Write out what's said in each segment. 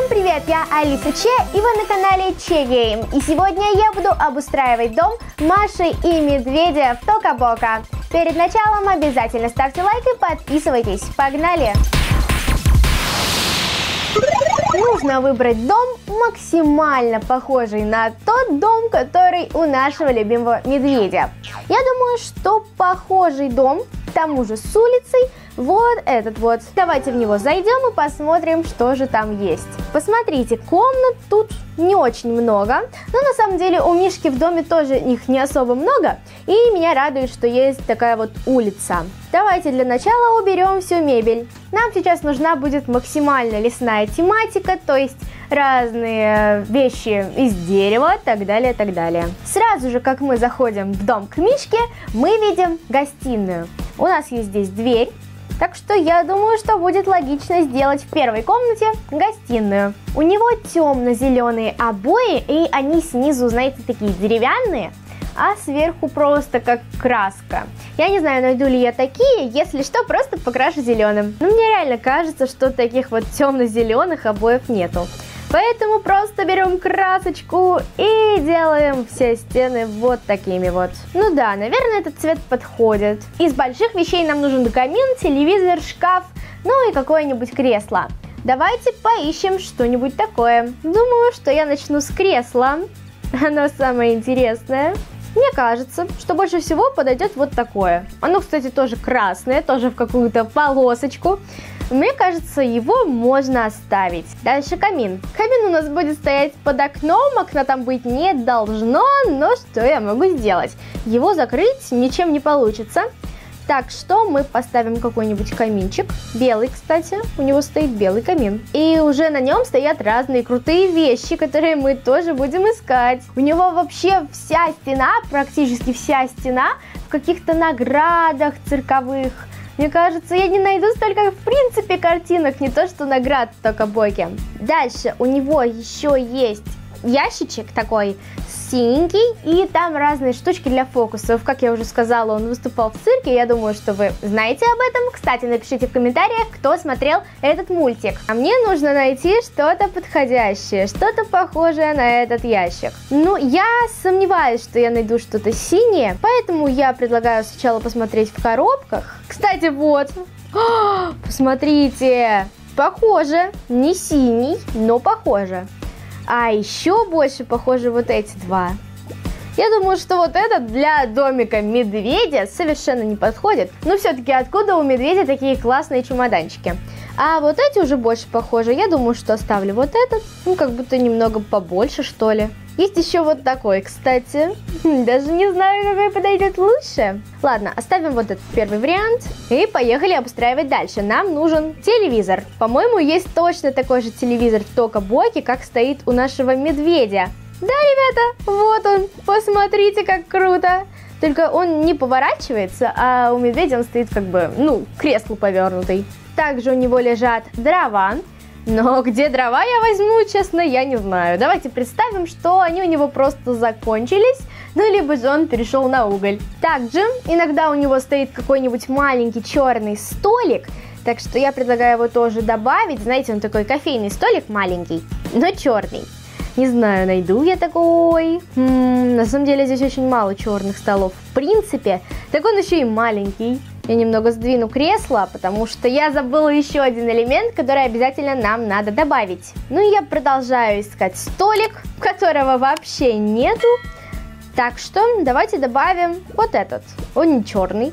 привет, я Алиса Че, и вы на канале Че Гейм. И сегодня я буду обустраивать дом Маши и Медведя в Тока Бока. Перед началом обязательно ставьте лайк и подписывайтесь. Погнали! Нужно выбрать дом максимально похожий на тот дом, который у нашего любимого медведя. Я думаю, что похожий дом, к тому же с улицей, вот этот вот. Давайте в него зайдем и посмотрим, что же там есть. Посмотрите, комнат тут не очень много, но на самом деле у Мишки в доме тоже их не особо много, и меня радует, что есть такая вот улица. Давайте для начала уберем всю мебель. Нам сейчас нужна будет максимально лесная тематика, то есть разные вещи из дерева, так далее, так далее. Сразу же, как мы заходим в дом к Мишке, мы видим гостиную. У нас есть здесь дверь. Так что я думаю, что будет логично сделать в первой комнате гостиную. У него темно-зеленые обои, и они снизу, знаете, такие деревянные, а сверху просто как краска. Я не знаю, найду ли я такие, если что, просто покрашу зеленым. Но мне реально кажется, что таких вот темно-зеленых обоев нету. Поэтому просто берем красочку и делаем все стены вот такими вот. Ну да, наверное, этот цвет подходит. Из больших вещей нам нужен камин, телевизор, шкаф, ну и какое-нибудь кресло. Давайте поищем что-нибудь такое. Думаю, что я начну с кресла. Оно самое интересное. Мне кажется, что больше всего подойдет вот такое. Оно, кстати, тоже красное, тоже в какую-то полосочку. Мне кажется, его можно оставить. Дальше камин. Камин у нас будет стоять под окном, окна там быть не должно, но что я могу сделать? Его закрыть ничем не получится. Так что мы поставим какой-нибудь каминчик. Белый, кстати, у него стоит белый камин. И уже на нем стоят разные крутые вещи, которые мы тоже будем искать. У него вообще вся стена, практически вся стена в каких-то наградах цирковых. Мне кажется, я не найду столько, в принципе, картинок, не то что наград в Тока Боке. Дальше у него еще есть ящичек такой синенький, и там разные штучки для фокусов. Как я уже сказала, он выступал в цирке, я думаю, что вы знаете об этом. Кстати, напишите в комментариях, кто смотрел этот мультик. А мне нужно найти что-то подходящее, что-то похожее на этот ящик. Ну, я сомневаюсь, что я найду что-то синее, поэтому я предлагаю сначала посмотреть в коробках. Кстати, вот, посмотрите, похоже, не синий, но похоже. А еще больше похожи вот эти два. Я думаю, что вот этот для домика медведя совершенно не подходит. Но все-таки откуда у медведя такие классные чемоданчики? А вот эти уже больше похожи. Я думаю, что оставлю вот этот. Ну, как будто немного побольше, что ли. Есть еще вот такой, кстати. Даже не знаю, какой подойдет лучше. Ладно, оставим вот этот первый вариант. И поехали обустраивать дальше. Нам нужен телевизор. По-моему, есть точно такой же телевизор в Тока Боке, как стоит у нашего медведя. Да, ребята, вот он. Посмотрите, как круто. Только он не поворачивается, а у медведя он стоит как бы, ну, к креслу повернутый. Также у него лежат дрова. Но где дрова я возьму, честно, я не знаю. Давайте представим, что они у него просто закончились, ну, либо же он перешел на уголь. Также иногда у него стоит какой-нибудь маленький черный столик, так что я предлагаю его тоже добавить. Знаете, он такой кофейный столик маленький, но черный. Не знаю, найду я такой. На самом деле здесь очень мало черных столов. В принципе, так он еще и маленький. Я немного сдвину кресло, потому что я забыла еще один элемент, который обязательно нам надо добавить. Ну и я продолжаю искать столик, которого вообще нету. Так что давайте добавим вот этот. Он не черный,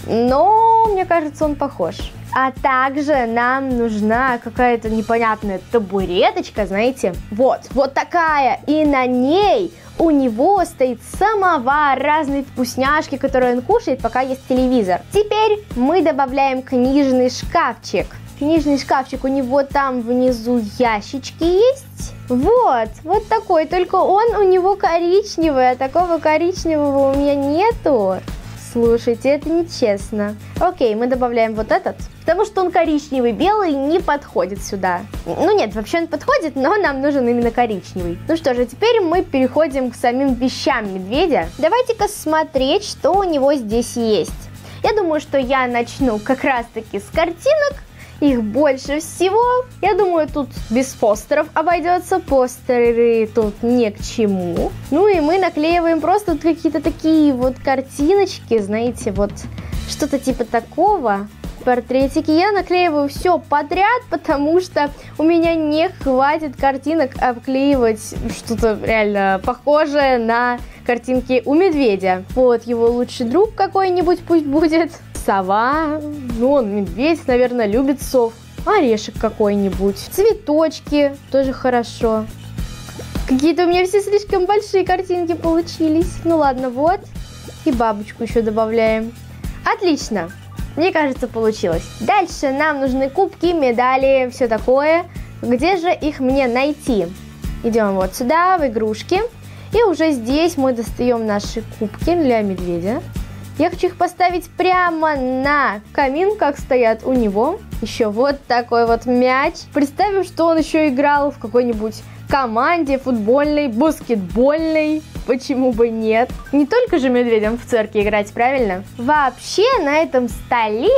но мне кажется, он похож. А также нам нужна какая-то непонятная табуреточка, знаете, вот такая, и на ней у него стоит самовар, разные вкусняшки, которые он кушает, пока есть телевизор. Теперь мы добавляем книжный шкафчик. Книжный шкафчик, у него там внизу ящички есть. Вот такой, только он у него коричневый, а такого коричневого у меня нету. Слушайте, это нечестно. Окей, мы добавляем вот этот, потому что он коричневый, белый не подходит сюда. Ну нет, вообще он подходит, но нам нужен именно коричневый. Ну что же, теперь мы переходим к самим вещам медведя. Давайте-ка смотреть, что у него здесь есть. Я думаю, что я начну как раз-таки с картинок Их больше всего. Я думаю, тут без постеров обойдется. Постеры тут ни к чему. Ну и мы наклеиваем просто вот какие-то такие вот картиночки, знаете, вот что-то типа такого. Портретики. Я наклеиваю все подряд, потому что у меня не хватит картинок обклеивать что-то реально похожее на картинки у медведя. Вот его лучший друг какой-нибудь пусть будет. Сова. Ну, он медведь, наверное, любит сов. Орешек какой-нибудь. Цветочки. Тоже хорошо. Какие-то у меня все слишком большие картинки получились. Ну ладно, вот. И бабочку еще добавляем. Отлично. Мне кажется, получилось. Дальше нам нужны кубки, медали, все такое. Где же их мне найти? Идем вот сюда, в игрушки. И уже здесь мы достаем наши кубки для медведя. Я хочу их поставить прямо на камин, как стоят у него. Еще вот такой вот мяч. Представим, что он еще играл в какой-нибудь команде футбольной, баскетбольной. Почему бы нет? Не только же медведям в цирке играть, правильно? Вообще на этом столе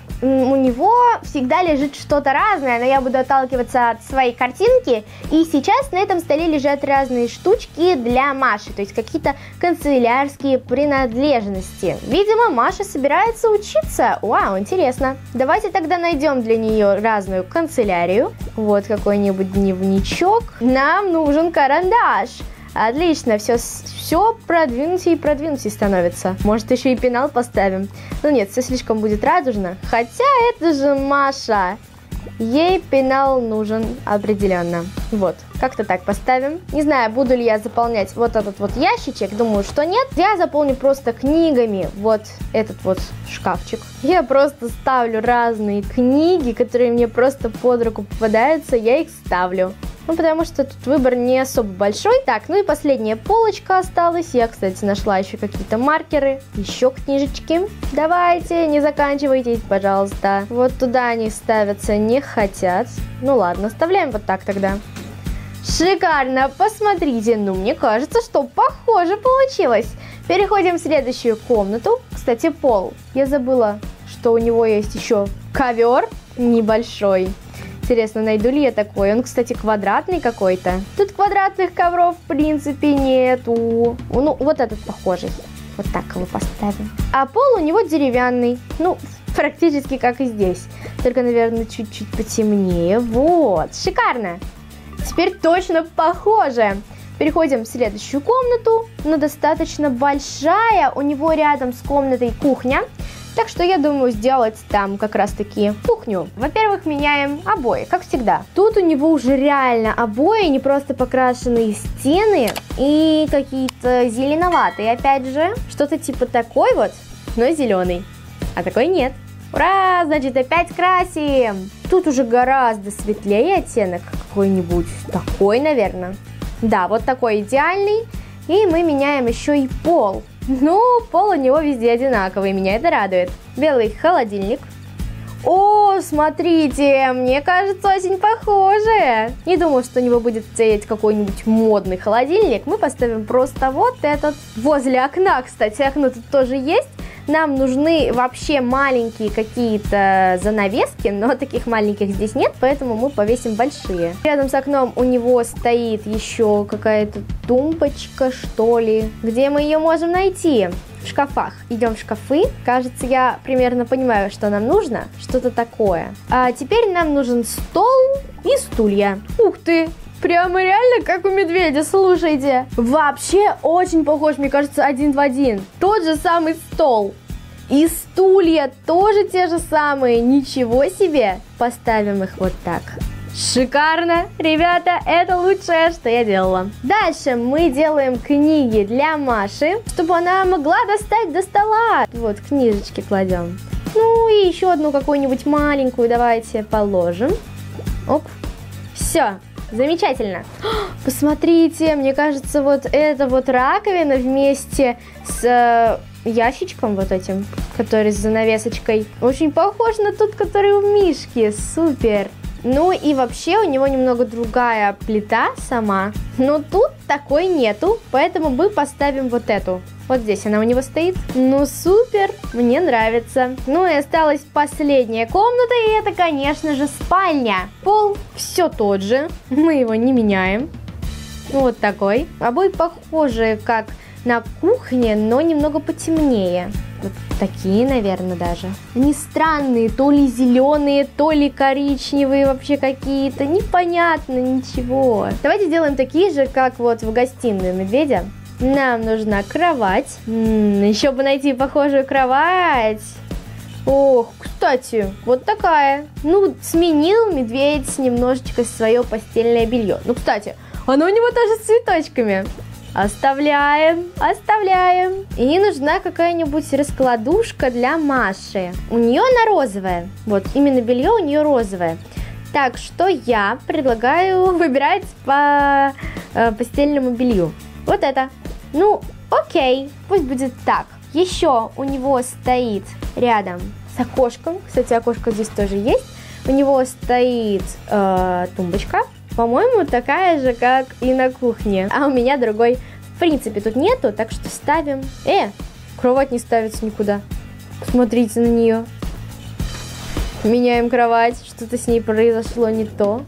у него всегда лежит что-то разное, но я буду отталкиваться от своей картинки. И сейчас на этом столе лежат разные штучки для Маши, то есть какие-то канцелярские принадлежности. Видимо, Маша собирается учиться. Вау, интересно. Давайте тогда найдем для нее разную канцелярию. Вот какой-нибудь дневничок. Нам нужен карандаш. Отлично, все продвинутее становится. Может, еще и пенал поставим. Ну нет, все слишком будет радужно. Хотя это же Маша. Ей пенал нужен определенно. Вот, как-то так поставим. Не знаю, буду ли я заполнять вот этот вот ящичек. Думаю, что нет. Я заполню просто книгами вот этот вот шкафчик. Я просто ставлю разные книги, которые мне просто под руку попадаются. Я их ставлю. Ну, потому что тут выбор не особо большой. Так, ну и последняя полочка осталась. Я, кстати, нашла еще какие-то маркеры. Еще книжечки. Давайте, не заканчивайтесь, пожалуйста. Вот туда они ставятся не хотят. Ну ладно, оставляем вот так тогда. Шикарно, посмотрите. Ну, мне кажется, что похоже получилось. Переходим в следующую комнату. Кстати, пол. Я забыла, что у него есть еще ковер небольшой. Интересно, найду ли я такой? Он, кстати, квадратный какой-то. Тут квадратных ковров, в принципе, нету. Ну, вот этот похожий. Вот так его поставим. А пол у него деревянный. Ну, практически как и здесь. Только, наверное, чуть-чуть потемнее. Вот, шикарно. Теперь точно похоже. Переходим в следующую комнату. Но достаточно большая. У него рядом с комнатой кухня. Так что я думаю сделать там как раз таки кухню. Во-первых, меняем обои, как всегда. Тут у него уже реально обои, не просто покрашенные стены и какие-то зеленоватые. Опять же, что-то типа такой вот, но зеленый. А такой нет. Ура! Значит, опять красим! Тут уже гораздо светлее оттенок какой-нибудь. Такой, наверное. Да, вот такой идеальный. И мы меняем еще и пол. Ну, пол у него везде одинаковый, меня это радует. Белый холодильник. О, смотрите, мне кажется, очень похоже. Не думаю, что у него будет стоять какой-нибудь модный холодильник. Мы поставим просто вот этот. Возле окна, кстати, окно тут тоже есть. Нам нужны вообще маленькие какие-то занавески, но таких маленьких здесь нет, поэтому мы повесим большие. Рядом с окном у него стоит еще какая-то тумбочка, что ли. Где мы ее можем найти? В шкафах. Идем в шкафы. Кажется, я примерно понимаю, что нам нужно. Что-то такое. А теперь нам нужен стол и стулья. Ух ты! Прямо реально как у медведя, слушайте. Вообще очень похож, мне кажется, один в один. Тот же самый стол. И стулья тоже те же самые. Ничего себе. Поставим их вот так. Шикарно, ребята, это лучшее, что я делала. Дальше мы делаем книги для Маши, чтобы она могла достать до стола. Вот, книжечки кладем. Ну и еще одну какую-нибудь маленькую давайте положим. Оп, все. Замечательно. Посмотрите, мне кажется, вот эта вот раковина вместе с ящичком вот этим, который с занавесочкой, очень похож на тот, который у Мишки. Супер. Ну и вообще у него немного другая плита сама, но тут такой нету, поэтому мы поставим вот эту. Вот здесь она у него стоит. Ну, супер, мне нравится. Ну и осталась последняя комната, и это, конечно же, спальня. Пол все тот же, мы его не меняем. Вот такой. Обои похожие, как на кухне, но немного потемнее. Вот такие, наверное, даже. Они странные, то ли зеленые, то ли коричневые вообще какие-то. Непонятно ничего. Давайте сделаем такие же, как вот в гостиной у медведя. Нам нужна кровать. Еще бы найти похожую кровать. Ох, кстати, вот такая. Ну, сменил медведь немножечко свое постельное белье. Ну, кстати, оно у него тоже с цветочками. Оставляем, оставляем. И нужна какая-нибудь раскладушка для Маши. У нее она розовая. Вот, именно белье у нее розовое. Так, что я предлагаю выбирать по постельному белью. Вот это. Ну, окей, пусть будет так. Еще у него стоит рядом с окошком. Кстати, окошко здесь тоже есть. У него стоит тумбочка. По-моему, такая же, как и на кухне. А у меня другой, в принципе, тут нету, так что ставим. Кровать не ставится никуда. Посмотрите на нее. Меняем кровать. Что-то с ней произошло не то.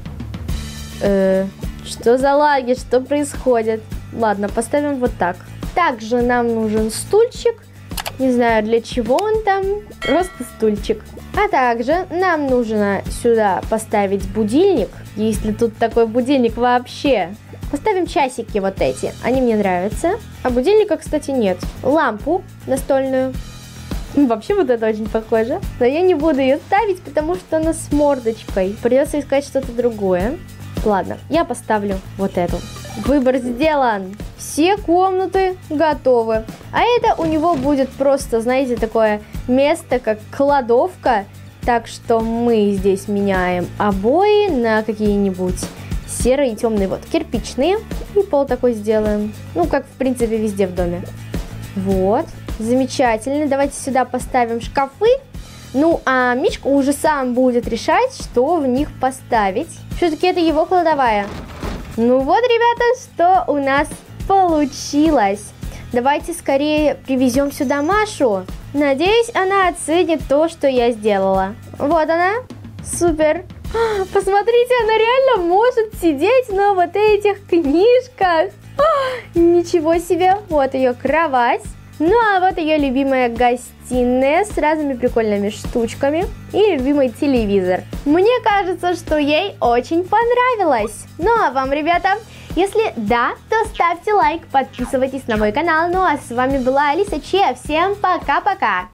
Что за лаги? Что происходит? Ладно, поставим вот так. Также нам нужен стульчик. Не знаю, для чего он там. Просто стульчик. А также нам нужно сюда поставить будильник. Если тут такой будильник вообще. Поставим часики вот эти. Они мне нравятся. А будильника, кстати, нет. Лампу настольную. Вообще вот это очень похоже. Но я не буду ее ставить, потому что она с мордочкой. Придется искать что-то другое. Ладно, я поставлю вот эту. Выбор сделан. Все комнаты готовы. А это у него будет просто, знаете, такое место, как кладовка. Так что мы здесь меняем обои на какие-нибудь серые и темные. Вот, кирпичные. И пол такой сделаем. Ну, как, в принципе, везде в доме. Вот, замечательно. Давайте сюда поставим шкафы. Ну, а Мишка уже сам будет решать, что в них поставить. Все-таки это его кладовая. Ну вот, ребята, что у нас получилось. Давайте скорее привезем сюда Машу. Надеюсь, она оценит то, что я сделала. Вот она. Супер. Посмотрите, она реально может сидеть на вот этих книжках. Ничего себе. Вот ее кровать. Ну, а вот ее любимая гостиная с разными прикольными штучками и любимый телевизор. Мне кажется, что ей очень понравилось. Ну, а вам, ребята, если да, то ставьте лайк, подписывайтесь на мой канал. Ну, а с вами была Алиса Че. Всем пока-пока!